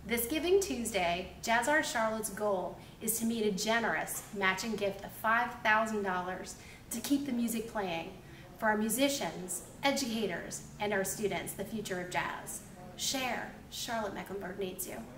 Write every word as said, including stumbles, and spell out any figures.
This Giving Tuesday, Jazz Art Charlotte's goal is to meet a generous matching gift of five thousand dollars to keep the music playing for our musicians, educators, and our students, the future of jazz. Share. Charlotte Mecklenburg needs you.